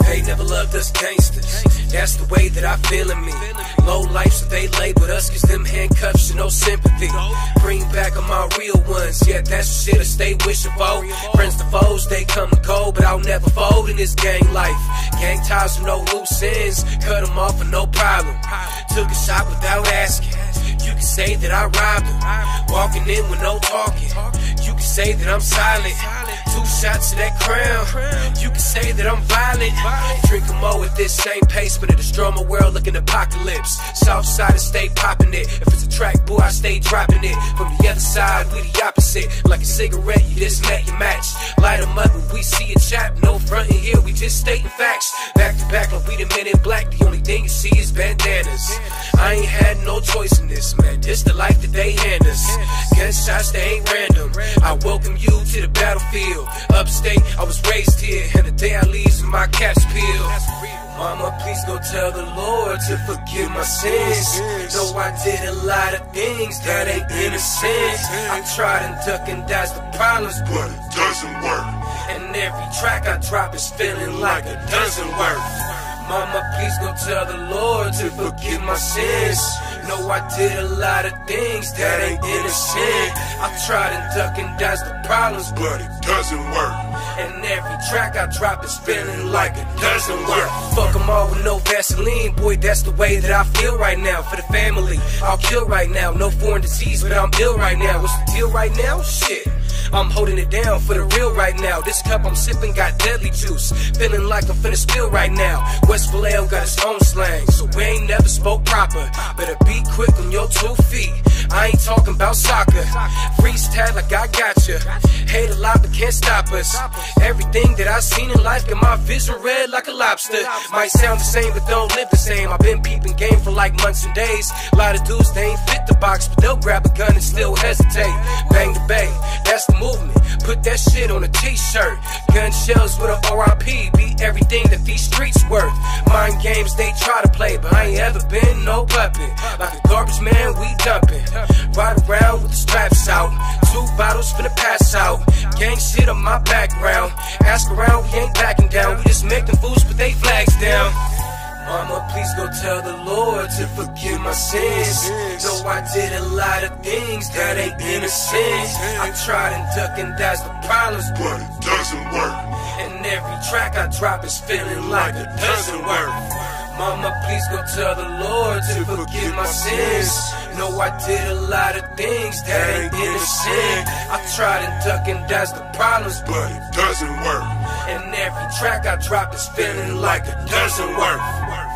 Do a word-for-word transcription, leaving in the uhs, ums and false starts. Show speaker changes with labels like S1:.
S1: They never loved us gangsters, that's the way that I feel in me. Low life, so they labeled us, cause them handcuffs show no sympathy. Bring back on my real ones, yeah, that's the shit I stay wishing for. Friends to foes, they come and go, but I'll never fold in this gang life. Gang ties with no loose ends, cut them off with no problem. Took a shot without asking, you can say that I robbed them. Walking in with no talking, you can say that I'm silent. Two shots of that crown, you can say that I'm violent. Drinking more at this same pace, but it destroy my world like an apocalypse. South side, I stay popping it. If it's a track, boy, I stay dropping it. From the other side, we the opposite. Like a cigarette, you just met your match. Light them up when we see a chap. No front in here, we just stating facts. Back to back like we the men in black. The only thing you see is bandanas. I ain't had no choice in this, man. This the life that they hand us. Gunshots, they ain't random. I welcome you to the battlefield. Upstate, I was raised here, and the day I leave, my caps peel. Mama, please go tell the Lord to forgive my sins. Though I did a lot of things that ain't innocent. I tried and duck and dodge the problems, but it doesn't work. And every track I drop is feeling like it doesn't work. Mama, please go tell the Lord to forgive my sins. Know I did a lot of things that ain't innocent. I tried and duck and dodge the problems, but it doesn't work. And every track I drop is feeling like it doesn't work. Fuck them all with no Vaseline, boy, that's the way that I feel right now. For the family, I'll kill right now. No foreign disease, but I'm ill right now. What's the deal right now? Shit, I'm holding it down for the real right now. This cup I'm sipping got deadly juice, feeling like I'm finna spill right now. West Vallejo got its own slang, so we ain't never spoke proper. Better be quick on your two feet, I ain't talking about soccer. Freestyle like I got ya. Hate a lot but can't stop us. Everything that I seen in life got my vision red like a lobster. Might sound the same but don't live the same. I've been peeping game for like months and days. A lot of dudes, they ain't fit the box, but they'll grab a gun and still hesitate. Bang the bay, that's the movement. Put that shit on a t-shirt. Gun shells with a R I P be everything that these streets worth. Mind games they try to play, but I ain't ever been no puppet. Like a garbage man, we dumping. Ride around with the straps out. Two bottles finna pass out. Gang shit on my background. Ask around, we ain't backing down. We just make them fools put they flags down. Mama, please go tell the Lord to forgive my sins. Though I did a lot of things that ain't innocent. I tried and duck and dodge the problems, but it doesn't work. And every track I drop is feeling like it doesn't work. Mama, please go tell the Lord to forgive my sins. Know I did a lot of things that ain't innocent. I tried and duck and dodge the problems, but it doesn't work. And every track I drop is feeling like it doesn't work.